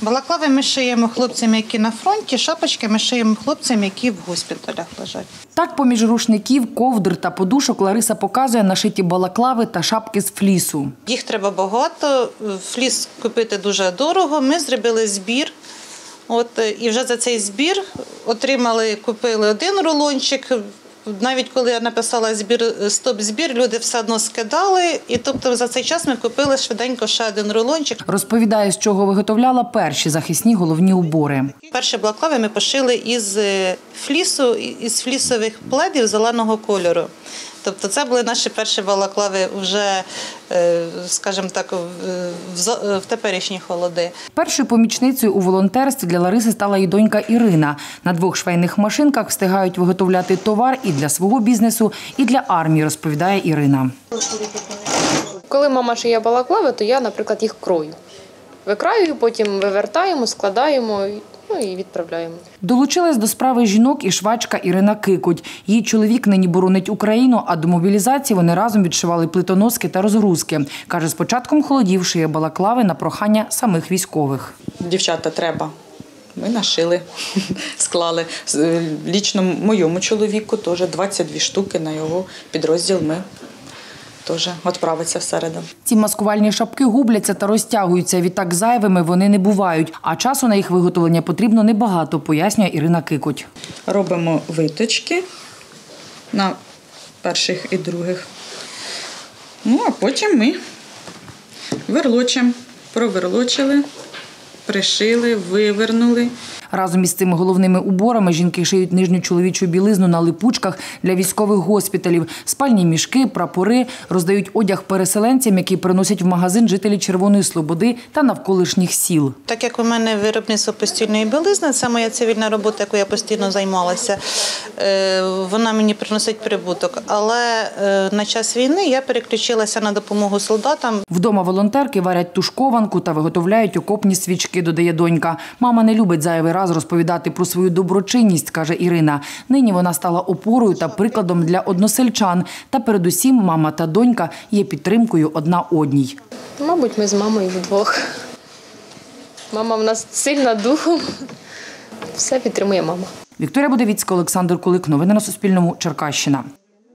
Балаклави ми шиємо хлопцям, які на фронті, шапочки ми шиємо хлопцям, які в госпіталях лежать. Так, поміж рушників, ковдр та подушок Лариса показує нашиті балаклави та шапки з флісу. Їх треба багато, фліс купити дуже дорого. Ми зробили збір. І вже за цей збір купили один рулончик. Навіть коли я написала стоп-збір, люди все одно скидали. І тобто за цей час ми купили швиденько ще один рулончик. Розповідає, з чого виготовляла перші захисні головні убори. Перші балаклави ми пошили із флісу, із флісових пледів зеленого кольору. Тобто це були наші перші балаклави вже, скажімо так, в теперішні холоди. Першою помічницею у волонтерстві для Лариси стала і донька Ірина. На 2 швейних машинках встигають виготовляти товар і для свого бізнесу, і для армії, розповідає Ірина. Коли мама шиє балаклави, то я, наприклад, їх крою. Викраюю, потім вивертаємо, складаємо і відправляємо. Долучилась до справи жінок і швачка Ірина Кикоть. Її чоловік нині боронить Україну, а до мобілізації вони разом відшивали плитоноски та розгрузки. Каже, з початком холодів шиє балаклави на прохання самих військових. Дівчата, треба. Ми нашили, склали. Лічно моєму чоловіку теж 22 штуки на його підрозділ ми теж відправиться всередину. Ці маскувальні шапки губляться та розтягуються. Відтак зайвими вони не бувають. А часу на їх виготовлення потрібно небагато, пояснює Ірина Кикоть. Робимо виточки на перших і других. А потім ми верлочимо. Проверлочили, пришили, вивернули. Разом із цими головними уборами жінки шиють нижню чоловічу білизну на липучках для військових госпіталів, спальні мішки, прапори, роздають одяг переселенцям, які приносять в магазин жителі Червоної Слободи та навколишніх сіл. Так як у мене виробництво постільної білизни, це моя цивільна робота, якою я постійно займалася, вона мені приносить прибуток. Але на час війни я переключилася на допомогу солдатам. Вдома волонтерки варять тушкованку та виготовляють окопні свічки, додає донька. Мама не любить зайвий раз розповідати про свою доброчинність, каже Ірина. Нині вона стала опорою та прикладом для односельчан. Та передусім мама та донька є підтримкою одна одній. Мабуть, ми з мамою вдвох. Мама в нас сильна духом. Все підтримує мама. Вікторія Будовіцька, Олександр Кулик. Новини на Суспільному. Черкащина.